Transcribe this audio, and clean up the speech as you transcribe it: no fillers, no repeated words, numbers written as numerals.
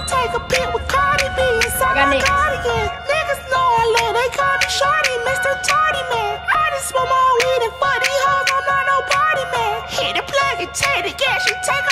take a pic with Cardi B inside my cardigan. Niggas know I love, they call me Shorty, Mr. Tardy Man. I just smoke my weed and fuck these hoes, I'm not no party man. Hit the plug and take the gas, she take